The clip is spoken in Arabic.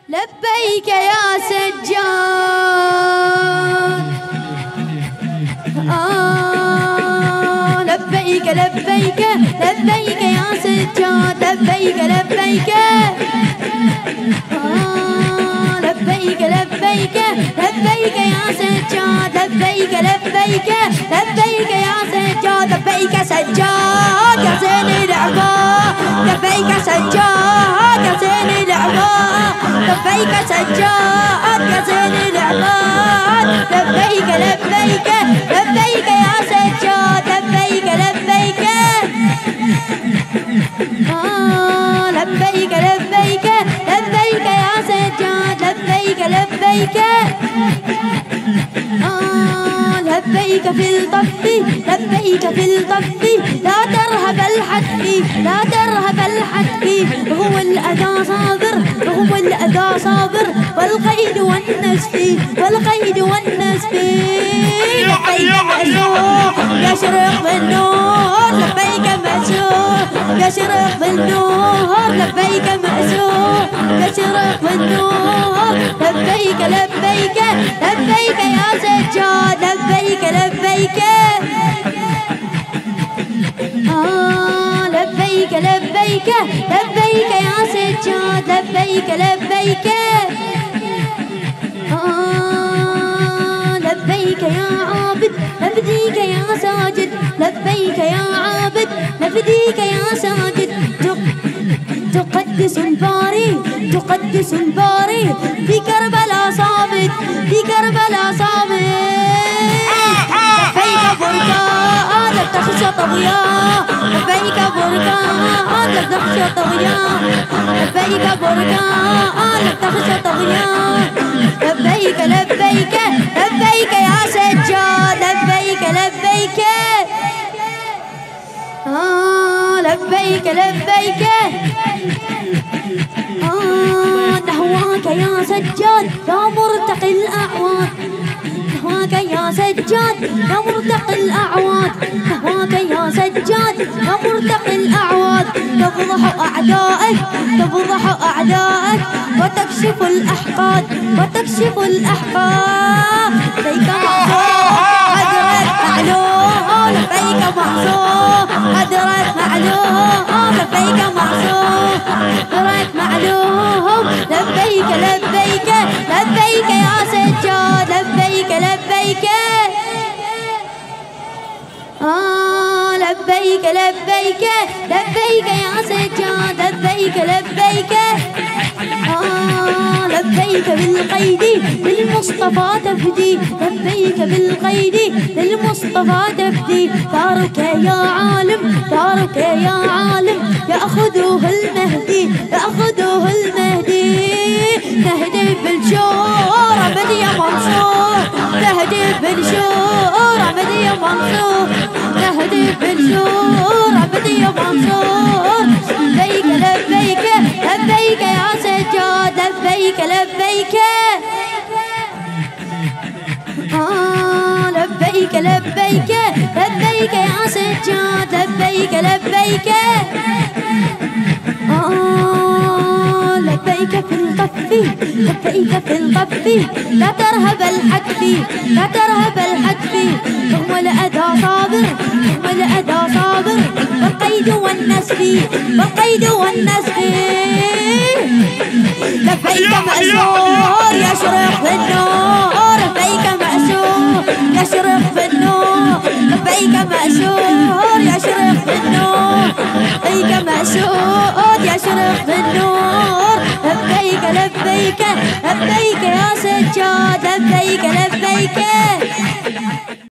لبيك يا سجاد لبيك لبيك لبيك يا سجاد لبيك لبيك لبيك لبيك لبيك يا سجاد لبيك لبيك لبيك يا سجاد لبيك سجاد يا زين العباد لبيك سجاد يا زين العباد لبيك سجاد يا زين العباد لبيك لبيك لبيك يا سجاد لبيك لبيك لبيك لبيك لبيك يا سجاد لبيك لبيك لبيك في الطف لبيك في الطف لا ترهب الحتف لا ترهب الحتف هو الأذى صابر هو الأذى صابر والقيد والنسف والقيد والنسف لبيك مأسور يشرق بالنور لبيك مأسور يشرق بالنور لبيك مأسور يشرق بالنور لبيك لبيك لبيك يا سجاد لبيك لبيك لبيك لبيك لبيك يا سجاد لبيك لبيك لبيك يا عابد نفديك يا ساجد لبيك يا عابد نفديك يا ساجد تقدس الباري تقدس الباري في كربلاء صامد في كربلاء صامد لبيك بركان لا تخشى طغيان لبيك بركان لا تخشى طغيان لبيك بركان لا تخشى طغيان لبيك لبيك لبيك يا سجاد لبيك لبيك لبيك لبيك نهواك يا سجاد يا مرتقي الأعواد نهواك يا سجاد يا مرتقي الأعواد نهواك يا سجاد يا مرتقي الأعواد تفضح أعدائك تفضح أعدائك وتكشف الأحقاد وتكشف الأحقاد لبيك محصور قدرك معلوم لبيك محصور قدرك معلوم لبيك محصور قدرك معلوم لبيك لبيك لبيك يا سجاد لبيك لبيك لبيك لبيك لبيك يا سجاد لبيك لبيك لبيك بالقيد للمصطفى تفدي لبيك بالقيد للمصطفى تفدي دارك يا عالم دارك يا عالم يأخذه المهدي يأخذه المهدي نهدي بالشور أبد يا منصور نهدي بالشور أبد يا منصور نهدي بالشور أبد يا منصور لبيك لبيك لبيك يا سجاد لبيك لبيك لبيك لبيك لبيك يا سجاد لبيك لبيك لبيك في القف لبيك في القف لا ترهب الحتف لا ترهب الحتف هو الأذى صابر هو الأذى صابر والقيد والنسف والقيد والنسف لبيك مأسور يشرق بالنور لبيك مأسور يشرق بالنور لبيك مأسور يشرق بالنور لبيك مأسور يشرق بالنور لبيك لبيك لبيك يا سجاد لبيك لبيك